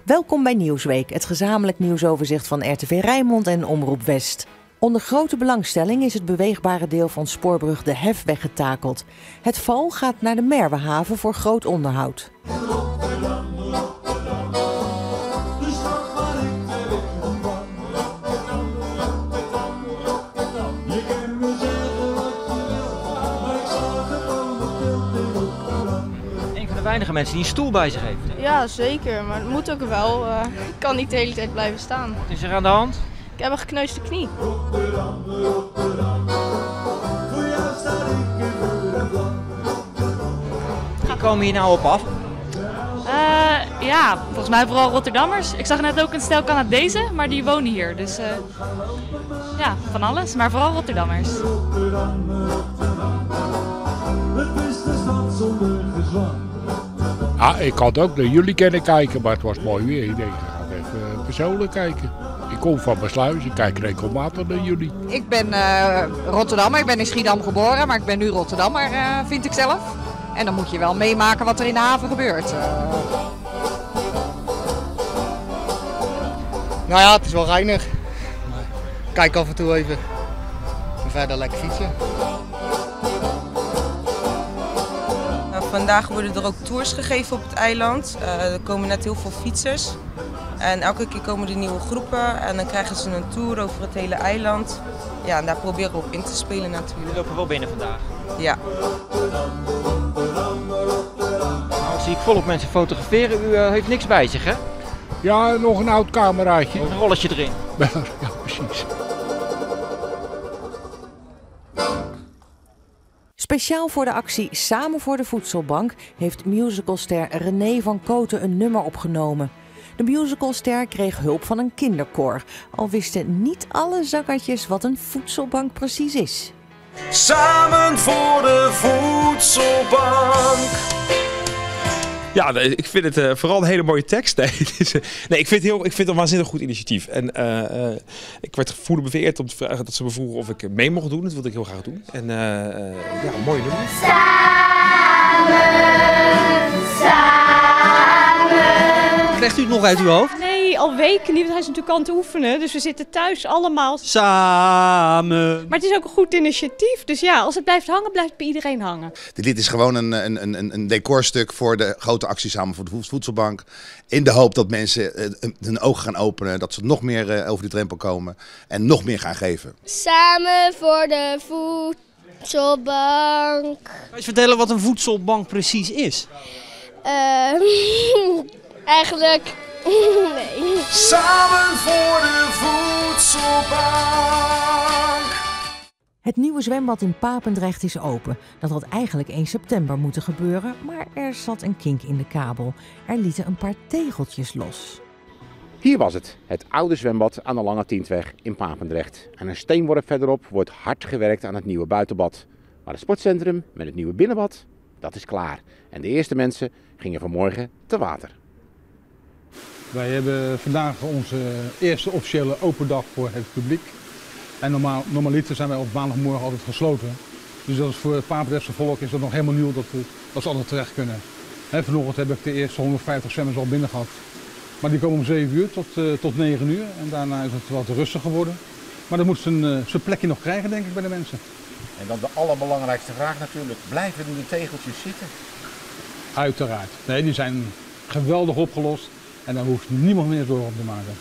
Welkom bij Nieuwsweek, het gezamenlijk nieuwsoverzicht van RTV Rijnmond en Omroep West. Onder grote belangstelling is het beweegbare deel van spoorbrug De Hef weggetakeld. Het val gaat naar de Merwehaven voor groot onderhoud. Weinige mensen die een stoel bij zich heeft. Ja, zeker, maar het moet ook wel. Ik kan niet de hele tijd blijven staan. Wat is er aan de hand? Ik heb een gekneusde knie. Wie komen hier nou op af? Ja, volgens mij vooral Rotterdammers. Ik zag net ook een stel Canadezen, maar die wonen hier. Dus ja, van alles, maar vooral Rotterdammers. Ik had ook naar jullie kunnen kijken, maar het was mooi weer. Ik denk, ik ga even persoonlijk kijken. Ik kom van Maassluis, ik kijk regelmatig naar jullie. Ik ben Rotterdammer, ik ben in Schiedam geboren, maar ik ben nu Rotterdammer, vind ik zelf. En dan moet je wel meemaken wat er in de haven gebeurt. Nou ja, het is wel reinig. Kijk af en toe even. En verder lekker fietsen. Vandaag worden er ook tours gegeven op het eiland. Er komen net heel veel fietsers. En elke keer komen er nieuwe groepen en dan krijgen ze een tour over het hele eiland. Ja, en daar proberen we op in te spelen natuurlijk. We lopen wel binnen vandaag. Ja. Nou, zie ik volop mensen fotograferen. U heeft niks bij zich, hè? Ja, nog een oud cameraatje. Een rolletje erin. Ja, precies. Speciaal voor de actie Samen voor de Voedselbank heeft musicalster René van Kooten een nummer opgenomen. De musicalster kreeg hulp van een kinderkoor, al wisten niet alle zakkertjes wat een voedselbank precies is. Samen voor de voedselbank. Ja, ik vind het vooral een hele mooie tekst. Ik vind het een waanzinnig goed initiatief. En ik werd vereerd om te vragen dat ze me vroegen of ik mee mocht doen. Dat wilde ik heel graag doen. En ja, een mooie nummer. Samen. Krijgt u het nog uit uw hoofd? Nee, al weken niet, want hij is natuurlijk aan het oefenen. Dus we zitten thuis allemaal samen. Maar het is ook een goed initiatief. Dus ja, als het blijft hangen, blijft het bij iedereen hangen. Dit lied is gewoon een decorstuk voor de grote actie Samen voor de Voedselbank. In de hoop dat mensen hun ogen gaan openen. Dat ze nog meer over die drempel komen. En nog meer gaan geven. Samen voor de voedselbank. Kan je eens vertellen wat een voedselbank precies is? Eigenlijk... nee. Samen voor de voedselbank. Het nieuwe zwembad in Papendrecht is open. Dat had eigenlijk 1 september moeten gebeuren, maar er zat een kink in de kabel. Er lieten een paar tegeltjes los. Hier was het oude zwembad aan de Lange Tientweg in Papendrecht. En een steenworp verderop wordt hard gewerkt aan het nieuwe buitenbad. Maar het sportcentrum met het nieuwe binnenbad, dat is klaar. En de eerste mensen gingen vanmorgen te water. Wij hebben vandaag onze eerste officiële open dag voor het publiek. En normaliter zijn wij op maandagmorgen altijd gesloten. Dus dat is voor het Papendrechtse volk is dat nog helemaal nieuw dat ze altijd terecht kunnen. Vanochtend heb ik de eerste 150 zwemmers al binnen gehad. Maar die komen om 7 uur tot 9 uur en daarna is het wat rustiger geworden. Maar dat moet zijn plekje nog krijgen, denk ik, bij de mensen. En dan de allerbelangrijkste vraag natuurlijk, blijven de tegeltjes zitten? Uiteraard. Nee, die zijn geweldig opgelost en daar hoeft niemand meer zorgen om te maken.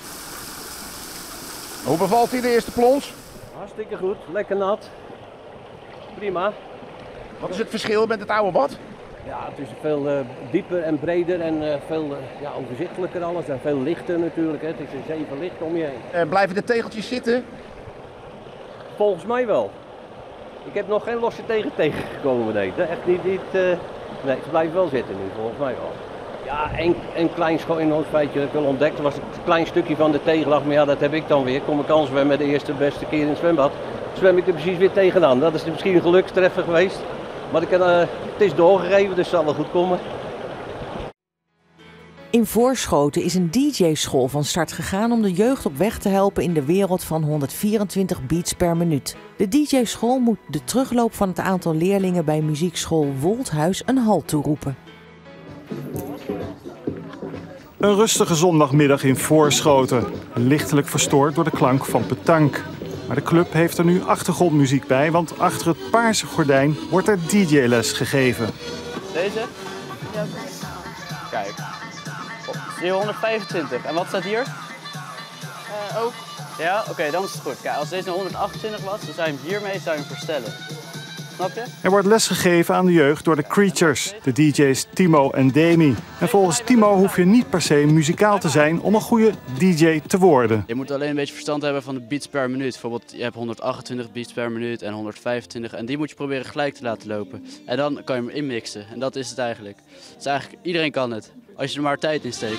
Hoe bevalt u de eerste plons? Hartstikke goed, lekker nat. Prima. Wat is het verschil met het oude bad? Ja, het is veel dieper en breder en veel overzichtelijker alles en veel lichter natuurlijk. Hè. Het is een 7 licht om je heen. Blijven de tegeltjes zitten? Volgens mij wel. Ik heb nog geen losse tegengekomen, nee. Echt niet. Nee, ze blijven wel zitten nu, volgens mij wel. Ja, een klein schoonheidsfeitje dat ik wel ontdekt was een klein stukje van de tegelach, maar ja, dat heb ik dan weer. Kom ik al zwemmen de eerste beste keer in het zwembad, zwem ik er precies weer tegenaan. Dat is misschien een gelukstreffer geweest, maar het is doorgegeven, dus het zal wel goed komen. In Voorschoten is een DJ-school van start gegaan om de jeugd op weg te helpen in de wereld van 124 beats per minuut. De DJ-school moet de terugloop van het aantal leerlingen bij muziekschool Wolthuis een halt toeroepen. Een rustige zondagmiddag in Voorschoten. Lichtelijk verstoord door de klank van petanque. Maar de club heeft er nu achtergrondmuziek bij, want achter het paarse gordijn wordt er DJ-les gegeven. Deze? Ja. Kijk. 125. En wat staat hier? Ook. Ja, oké, dan is het goed. Kijk, als deze 128 was, dan zou je hem hiermee verstellen. Snap je? Er wordt lesgegeven aan de jeugd door de Creatures, de DJ's Timo en Demi. En volgens Timo hoef je niet per se muzikaal te zijn om een goede DJ te worden. Je moet alleen een beetje verstand hebben van de beats per minuut. Bijvoorbeeld, je hebt 128 beats per minuut en 125. En die moet je proberen gelijk te laten lopen. En dan kan je hem inmixen. En dat is het eigenlijk. Dus eigenlijk, iedereen kan het. Als je er maar tijd in steekt.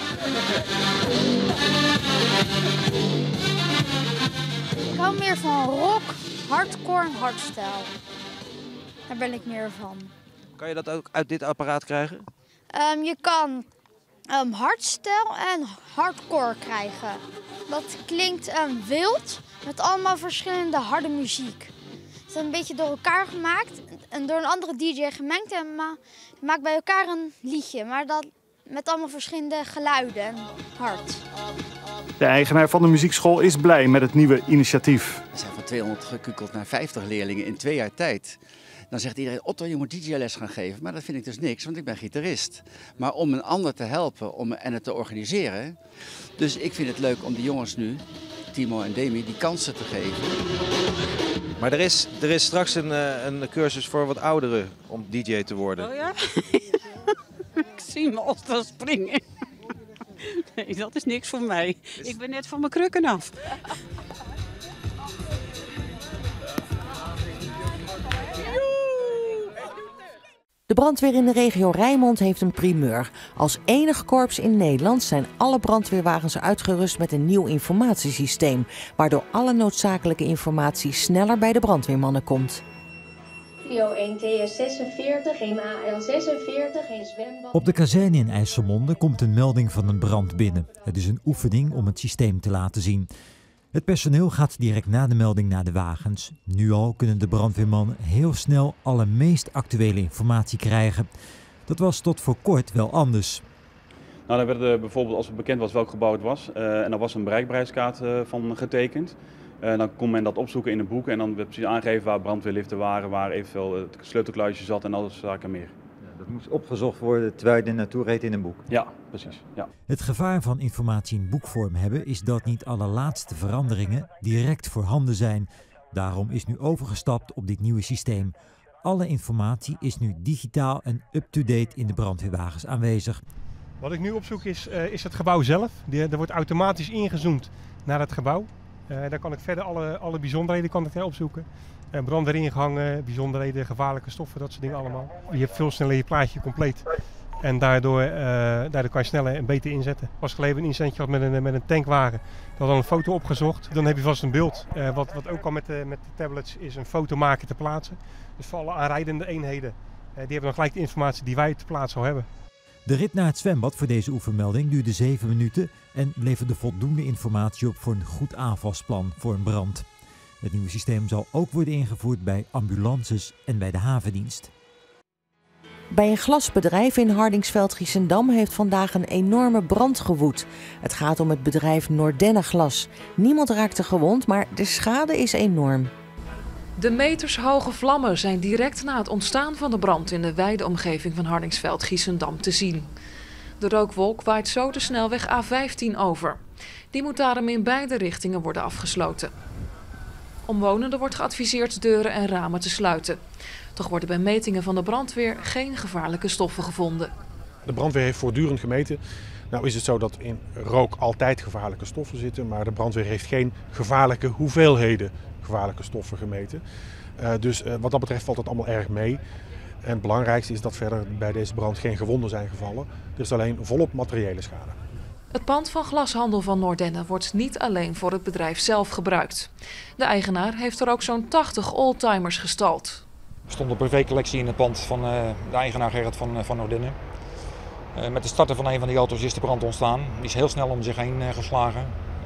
Ik hou meer van rock, hardcore en hardstyle. Daar ben ik meer van. Kan je dat ook uit dit apparaat krijgen? Je kan hardstyle en hardcore krijgen. Dat klinkt wild met allemaal verschillende harde muziek. Het is een beetje door elkaar gemaakt en door een andere DJ gemengd en maakt bij elkaar een liedje. Maar dat met allemaal verschillende geluiden en hard. De eigenaar van de muziekschool is blij met het nieuwe initiatief. We zijn van 200 gekukeld naar 50 leerlingen in 2 jaar tijd. Dan zegt iedereen, Otto, je moet DJ-les gaan geven. Maar dat vind ik dus niks, want ik ben gitarist. Maar om een ander te helpen en het te organiseren. Dus ik vind het leuk om die jongens nu, Timo en Demi, die kansen te geven. Maar er is straks een cursus voor wat ouderen om DJ te worden. Oh ja? Ik zie me als dan springen. Nee, dat is niks voor mij. Ik ben net van mijn krukken af. De brandweer in de regio Rijnmond heeft een primeur. Als enig korps in Nederland zijn alle brandweerwagens uitgerust met een nieuw informatiesysteem, waardoor alle noodzakelijke informatie sneller bij de brandweermannen komt. Prio 1 TS46, 1 AL46, 1 zwembad. Op de kazerne in IJsselmonde komt een melding van een brand binnen. Het is een oefening om het systeem te laten zien. Het personeel gaat direct na de melding naar de wagens. Nu al kunnen de brandweermannen heel snel alle meest actuele informatie krijgen. Dat was tot voor kort wel anders. Nou, dan werd bijvoorbeeld, als het bekend was welk gebouw het was, en er was een bereikbaarheidskaart van getekend. Dan kon men dat opzoeken in een boek en dan werd precies aangegeven waar brandweerliften waren, waar eventueel het sleutelkluisje zat en al dat zaken meer. Dat moest opgezocht worden terwijl je er naartoe reed in een boek. Ja, precies. Ja. Het gevaar van informatie in boekvorm hebben is dat niet alle laatste veranderingen direct voorhanden zijn. Daarom is nu overgestapt op dit nieuwe systeem. Alle informatie is nu digitaal en up-to-date in de brandweerwagens aanwezig. Wat ik nu opzoek is het gebouw zelf. Er wordt automatisch ingezoomd naar het gebouw. Daar kan ik verder alle bijzonderheden kan ik opzoeken. Brandweeringangen, bijzonderheden, gevaarlijke stoffen, dat soort dingen allemaal. Je hebt veel sneller je plaatje compleet. En daardoor kan je sneller en beter inzetten. Pas geleden een incidentje had met een tankwagen. We hadden een foto opgezocht. Dan heb je vast een beeld. Wat ook al met de tablets is een foto maken te plaatsen. Dus voor alle aanrijdende eenheden. Die hebben dan gelijk de informatie die wij te plaatsen al hebben. De rit naar het zwembad voor deze oefenmelding duurde 7 minuten en leverde voldoende informatie op voor een goed aanvalsplan voor een brand. Het nieuwe systeem zal ook worden ingevoerd bij ambulances en bij de havendienst. Bij een glasbedrijf in Hardingsveld-Giessendam heeft vandaag een enorme brand gewoed. Het gaat om het bedrijf Nordenne Glas. Niemand raakte gewond, maar de schade is enorm. De metershoge vlammen zijn direct na het ontstaan van de brand in de wijde omgeving van Hardingsveld-Giessendam te zien. De rookwolk waait zo de snelweg A15 over. Die moet daarom in beide richtingen worden afgesloten. Omwonenden wordt geadviseerd deuren en ramen te sluiten. Toch worden bij metingen van de brandweer geen gevaarlijke stoffen gevonden. De brandweer heeft voortdurend gemeten. Nou is het zo dat in rook altijd gevaarlijke stoffen zitten, maar de brandweer heeft geen gevaarlijke hoeveelheden gevaarlijke stoffen gemeten. Dus wat dat betreft valt het allemaal erg mee. En het belangrijkste is dat verder bij deze brand geen gewonden zijn gevallen. Er is alleen volop materiële schade. Het pand van glashandel van Nordenne wordt niet alleen voor het bedrijf zelf gebruikt. De eigenaar heeft er ook zo'n 80 oldtimers gestald. Er stond een privécollectie in het pand van de eigenaar Gerrit van Nordenne. Met de starten van een van die auto's is de brand ontstaan. Die is heel snel om zich heen geslagen.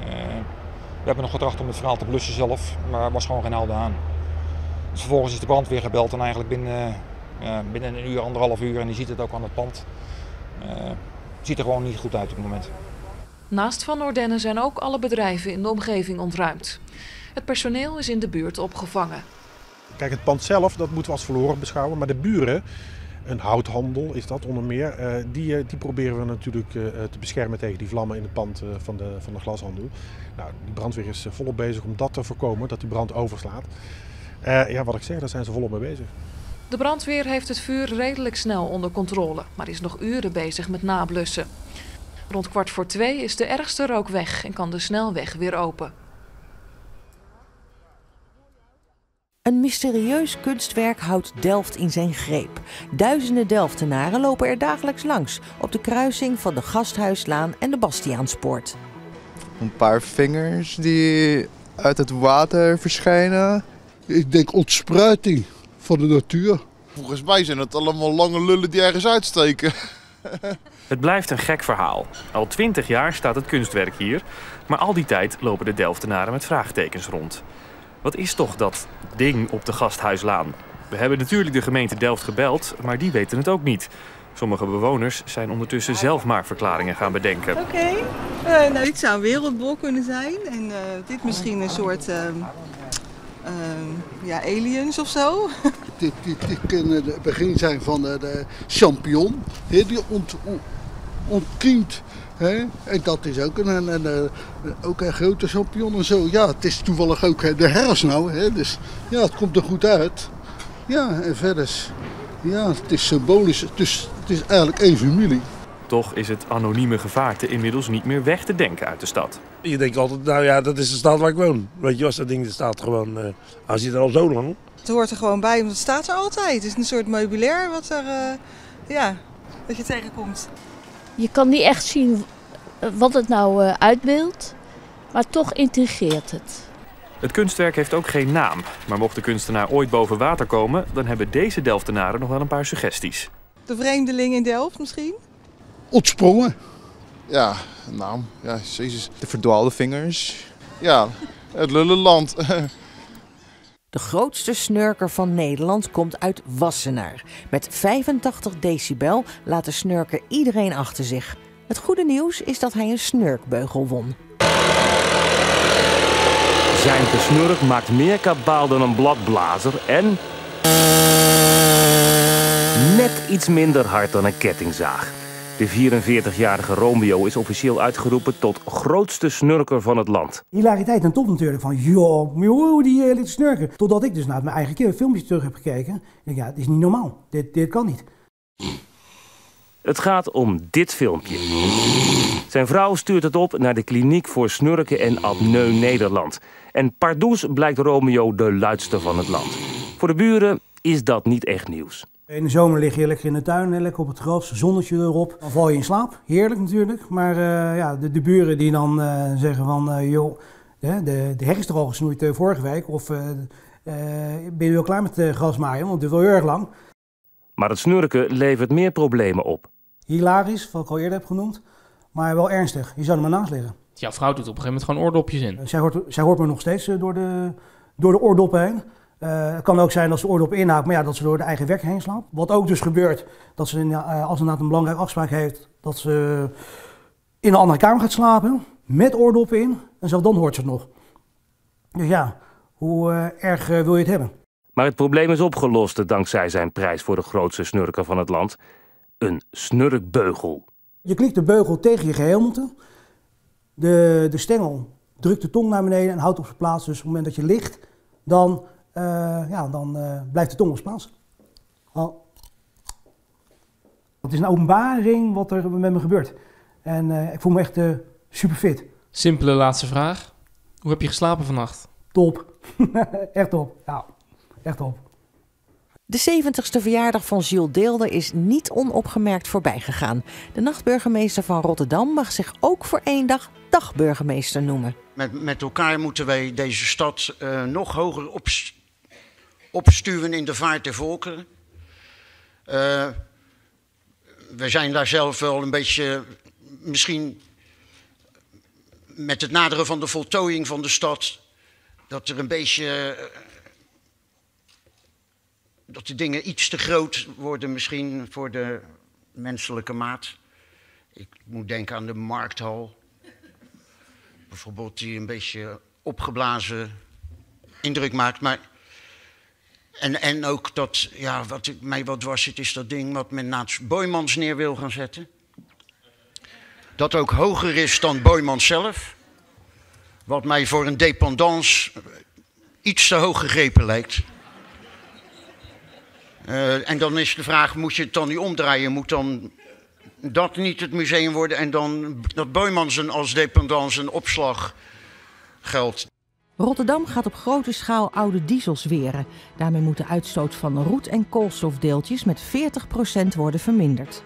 We hebben nog getracht om het verhaal te blussen zelf, maar er was gewoon geen houden aan. Dus vervolgens is de brandweer gebeld en eigenlijk binnen een uur, 1,5 uur, en je ziet het ook aan het pand, ziet er gewoon niet goed uit op het moment. Naast Van Nordenne zijn ook alle bedrijven in de omgeving ontruimd. Het personeel is in de buurt opgevangen. Kijk, het pand zelf, dat moeten we als verloren beschouwen. Maar de buren, een houthandel is dat onder meer, die proberen we natuurlijk te beschermen tegen die vlammen in het pand van de glashandel. Nou, die brandweer is volop bezig om dat te voorkomen, dat die brand overslaat. Ja, wat ik zeg, daar zijn ze volop mee bezig. De brandweer heeft het vuur redelijk snel onder controle, maar is nog uren bezig met nablussen. Rond 1:15 is de ergste rook weg en kan de snelweg weer open. Een mysterieus kunstwerk houdt Delft in zijn greep. Duizenden Delftenaren lopen er dagelijks langs op de kruising van de Gasthuislaan en de Bastiaanspoort. Een paar vingers die uit het water verschijnen. Ik denk ontspruiting van de natuur. Volgens mij zijn het allemaal lange lullen die ergens uitsteken. Het blijft een gek verhaal. Al 20 jaar staat het kunstwerk hier, maar al die tijd lopen de Delftenaren met vraagtekens rond. Wat is toch dat ding op de Gasthuislaan? We hebben natuurlijk de gemeente Delft gebeld, maar die weten het ook niet. Sommige bewoners zijn ondertussen zelf maar verklaringen gaan bedenken. Nou, dit zou een wereldbol kunnen zijn en dit misschien een soort aliens of zo. Dit kan het begin zijn van de champignon, die ontkiemt. En dat is ook ook een grote champignon en zo. Ja, het is toevallig ook de herfst nou, dus ja, het komt er goed uit. Ja, en verder, ja, het is symbolisch, het is eigenlijk één familie. Toch is het anonieme gevaarte inmiddels niet meer weg te denken uit de stad. Je denkt altijd, nou ja, dat is de stad waar ik woon. Weet je, als dat ding staat gewoon, als je er al zo lang. Het hoort er gewoon bij, want het staat er altijd. Het is een soort meubilair wat je tegenkomt. Je kan niet echt zien wat het nou uitbeeldt, maar toch intrigeert het. Het kunstwerk heeft ook geen naam, maar mocht de kunstenaar ooit boven water komen, dan hebben deze Delftenaren nog wel een paar suggesties. De vreemdeling in Delft misschien? Ontsprongen. Ja, een naam. Ja, jezus. De verdwaalde vingers. Ja, het lullenland. De grootste snurker van Nederland komt uit Wassenaar. Met 85 decibel laat de snurker iedereen achter zich. Het goede nieuws is dat hij een snurkbeugel won. Zijn gesnurk maakt meer kabaal dan een bladblazer en net iets minder hard dan een kettingzaag. De 44-jarige Romeo is officieel uitgeroepen tot grootste snurker van het land. Hilariteit en top natuurlijk van, joh, hoe die ligt te snurken. Totdat ik dus naar mijn eigen filmpjes terug heb gekeken. En ik, ja, het is niet normaal. Dit kan niet. Het gaat om dit filmpje. Zijn vrouw stuurt het op naar de kliniek voor snurken en apneu Nederland. En pardoes blijkt Romeo de luidste van het land. Voor de buren is dat niet echt nieuws. In de zomer lig je lekker in de tuin, lekker op het gras, zonnetje erop. Dan val je in slaap. Heerlijk natuurlijk. Maar de buren die dan zeggen van, joh, de heg is toch al gesnoeid vorige week. Of ben je wel klaar met grasmaaien, want het is wel heel erg lang. Maar het snurken levert meer problemen op. Hilarisch, wat ik al eerder heb genoemd. Maar wel ernstig. Je zou er maar naast liggen. Jouw vrouw doet op een gegeven moment gewoon oordopjes in. Zij hoort me nog steeds door de oordoppen heen. Het kan ook zijn dat ze de oordop inhaakt, maar ja, dat ze door de eigen werk heen slaapt. Wat ook dus gebeurt, dat ze als ze een belangrijke afspraak heeft, dat ze in een andere kamer gaat slapen, met oordoppen in. En zelfs dan hoort ze het nog. Dus ja, hoe erg wil je het hebben? Maar het probleem is opgelost dankzij zijn prijs voor de grootste snurker van het land. Een snurkbeugel. Je klikt de beugel tegen je gehemelte. De stengel drukt de tong naar beneden en houdt op zijn plaats. Dus op het moment dat je ligt, dan blijft de tong op zijn plaats. Het is een openbaring wat er met me gebeurt. En ik voel me echt super fit. Simpele laatste vraag. Hoe heb je geslapen vannacht? Top. Echt top. Ja, echt top. De 70ste verjaardag van Jules Deelder is niet onopgemerkt voorbij gegaan. De nachtburgemeester van Rotterdam mag zich ook voor één dag dagburgemeester noemen. Met elkaar moeten wij deze stad nog hoger opstuwen in de vaart der volkeren. We zijn daar zelf wel een beetje, misschien met het naderen van de voltooiing van de stad, dat er een beetje, dat de dingen iets te groot worden misschien voor de menselijke maat. Ik moet denken aan de Markthal. Bijvoorbeeld die een beetje opgeblazen indruk maakt. Maar, en ook dat, ja, mij wat dwars zit, is dat ding wat men naast Boijmans neer wil gaan zetten. Dat ook hoger is dan Boijmans zelf. Wat mij voor een dependance iets te hoog gegrepen lijkt. En dan is de vraag, moet je het dan niet omdraaien? Moet dan dat niet het museum worden en dan dat Boijmans als dependance een opslag geldt? Rotterdam gaat op grote schaal oude diesels weren. Daarmee moet de uitstoot van roet- en koolstofdeeltjes met 40% worden verminderd.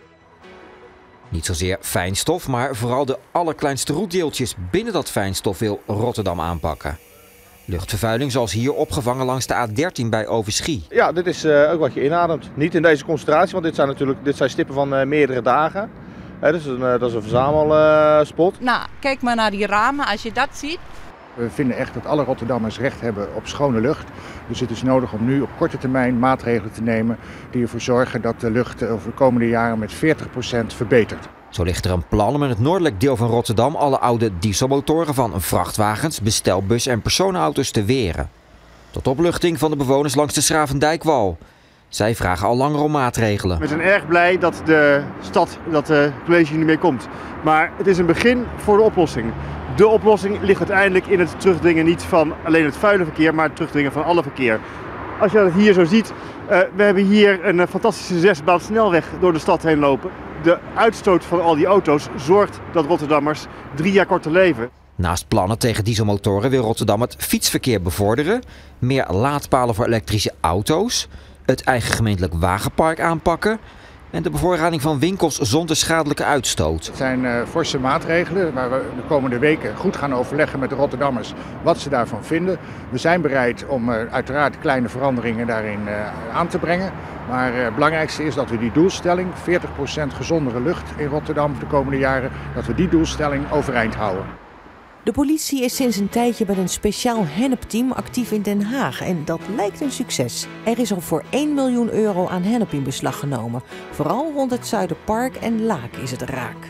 Niet zozeer fijnstof, maar vooral de allerkleinste roetdeeltjes binnen dat fijnstof wil Rotterdam aanpakken. Luchtvervuiling zoals hier opgevangen langs de A13 bij Overschie. Ja, dit is ook wat je inademt. Niet in deze concentratie, want dit zijn stippen van meerdere dagen. Dus dat is een verzamelspot. Nou, kijk maar naar die ramen, als je dat ziet. We vinden echt dat alle Rotterdammers recht hebben op schone lucht. Dus het is nodig om nu op korte termijn maatregelen te nemen die ervoor zorgen dat de lucht over de komende jaren met 40% verbetert. Zo ligt er een plan om in het noordelijk deel van Rotterdam alle oude dieselmotoren van vrachtwagens, bestelbus en personenauto's te weren. Tot opluchting van de bewoners langs de Schravendijkwal. Zij vragen al langer om maatregelen. We zijn erg blij dat de stad, dat het college hier niet mee komt. Maar het is een begin voor de oplossing. De oplossing ligt uiteindelijk in het terugdringen niet van alleen het vuile verkeer, maar het terugdringen van alle verkeer. Als je dat hier zo ziet, we hebben hier een fantastische 6-baan snelweg door de stad heen lopen. De uitstoot van al die auto's zorgt dat Rotterdammers 3 jaar korter leven. Naast plannen tegen dieselmotoren wil Rotterdam het fietsverkeer bevorderen, meer laadpalen voor elektrische auto's, het eigen gemeentelijk wagenpark aanpakken en de bevoorrading van winkels zonder schadelijke uitstoot. Het zijn forse maatregelen waar we de komende weken goed gaan overleggen met de Rotterdammers wat ze daarvan vinden. We zijn bereid om uiteraard kleine veranderingen daarin aan te brengen. Maar het belangrijkste is dat we die doelstelling, 40% gezondere lucht in Rotterdam voor de komende jaren, dat we die doelstelling overeind houden. De politie is sinds een tijdje met een speciaal hennepteam actief in Den Haag en dat lijkt een succes. Er is al voor 1 miljoen euro aan hennep in beslag genomen. Vooral rond het Zuiderpark en Laak is het raak.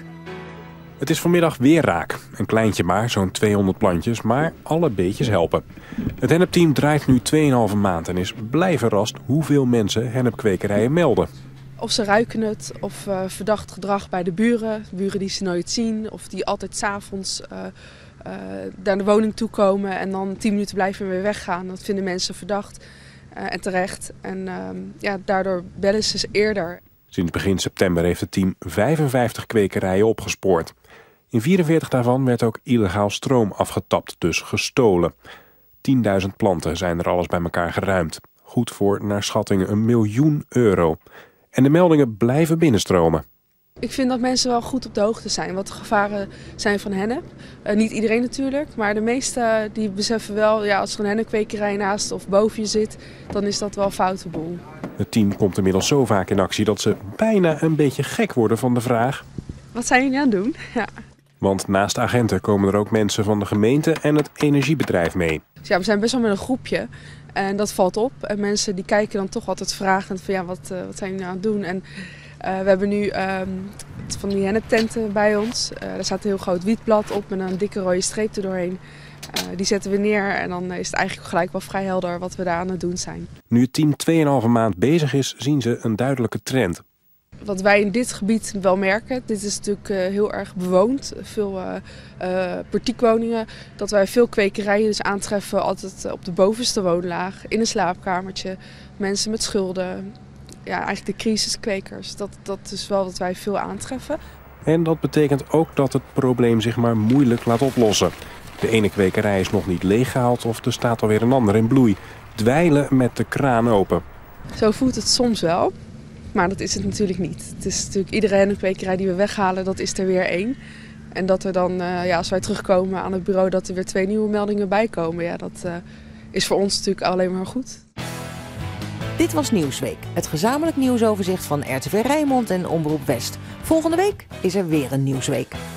Het is vanmiddag weer raak. Een kleintje maar, zo'n 200 plantjes, maar alle beetjes helpen. Het hennepteam draait nu 2,5 maand en is blij verrast hoeveel mensen hennepkwekerijen melden. Of ze ruiken het, of verdacht gedrag bij de buren die ze nooit zien, of die altijd 's avonds naar de woning toe komen en dan 10 minuten blijven en weer weggaan. Dat vinden mensen verdacht en terecht. En daardoor bellen ze eerder. Sinds begin september heeft het team 55 kwekerijen opgespoord. In 44 daarvan werd ook illegaal stroom afgetapt, dus gestolen. 10.000 planten zijn er alles bij elkaar geruimd. Goed voor, naar schattingen, 1 miljoen euro. En de meldingen blijven binnenstromen. Ik vind dat mensen wel goed op de hoogte zijn wat de gevaren zijn van hennep. Niet iedereen natuurlijk, maar de meesten die beseffen wel, ja, als er een hennepkwekerij naast of boven je zit, dan is dat wel een foute boel. Het team komt inmiddels zo vaak in actie dat ze bijna een beetje gek worden van de vraag: wat zijn jullie aan het doen? Ja. Want naast agenten komen er ook mensen van de gemeente en het energiebedrijf mee. Dus ja, we zijn best wel met een groepje en dat valt op. En mensen die kijken dan toch altijd vragend van ja, wat zijn jullie nou aan het doen? En we hebben nu van die henneptenten bij ons. Daar staat een heel groot wietblad op met een dikke rode streep erdoorheen. Die zetten we neer en dan is het eigenlijk gelijk wel vrij helder wat we daar aan het doen zijn. Nu het team 2,5 maand bezig is, zien ze een duidelijke trend. Wat wij in dit gebied wel merken, dit is natuurlijk heel erg bewoond, veel portiekwoningen, dat wij veel kwekerijen dus aantreffen altijd op de bovenste woonlaag, in een slaapkamertje, mensen met schulden, ja, eigenlijk de crisiskwekers. Dat is wel wat wij veel aantreffen. En dat betekent ook dat het probleem zich maar moeilijk laat oplossen. De ene kwekerij is nog niet leeggehaald of er staat alweer een ander in bloei. Dweilen met de kraan open. Zo voelt het soms wel. Maar dat is het natuurlijk niet. Het is natuurlijk iedere hennepkwekerij die we weghalen, dat is er weer 1. En dat er dan, als wij terugkomen aan het bureau, dat er weer 2 nieuwe meldingen bij komen. Ja, dat is voor ons natuurlijk alleen maar goed. Dit was Nieuwsweek, het gezamenlijk nieuwsoverzicht van RTV Rijnmond en Omroep West. Volgende week is er weer een Nieuwsweek.